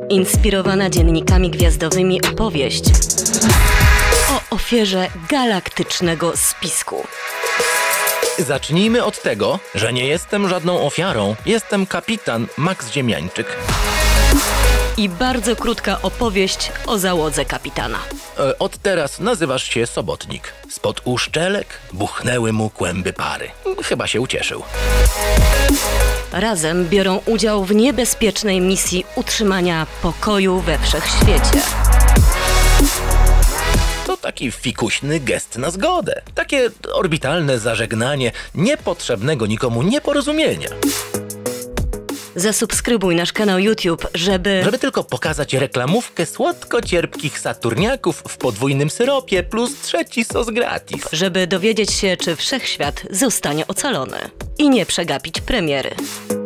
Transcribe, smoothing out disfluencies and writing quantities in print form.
Inspirowana dziennikami gwiazdowymi opowieść o ofierze galaktycznego spisku. Zacznijmy od tego, że nie jestem żadną ofiarą. Jestem kapitan Max Ziemiańczyk. I bardzo krótka opowieść o załodze kapitana. Od teraz nazywasz się Sobotnik. Spod uszczelek buchnęły mu kłęby pary. Chyba się ucieszył. Razem biorą udział w niebezpiecznej misji utrzymania pokoju we wszechświecie. To taki fikuśny gest na zgodę. Takie orbitalne zażegnanie niepotrzebnego nikomu nieporozumienia. Zasubskrybuj nasz kanał YouTube, żeby tylko pokazać reklamówkę słodko-cierpkich saturniaków w podwójnym syropie plus 3 sos gratis. Żeby dowiedzieć się, czy wszechświat zostanie ocalony i nie przegapić premiery.